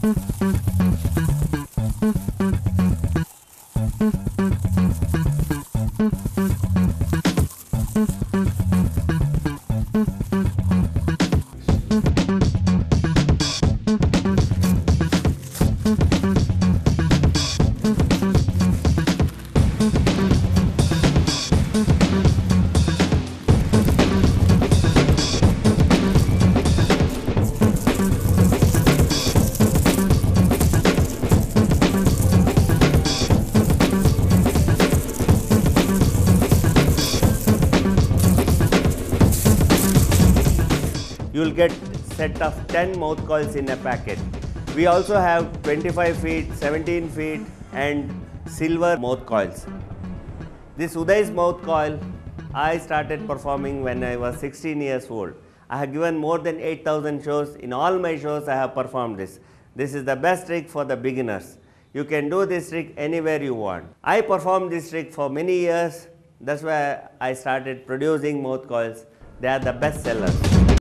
You will get set of 10 mouth coils in a packet. We also have 25 feet, 17 feet and silver mouth coils. This Udai's mouth coil, I started performing when I was 16 years old. I have given more than 8,000 shows. In all my shows I have performed this. This is the best trick for the beginners. You can do this trick anywhere you want. I performed this trick for many years. That's why I started producing mouth coils. They are the best sellers.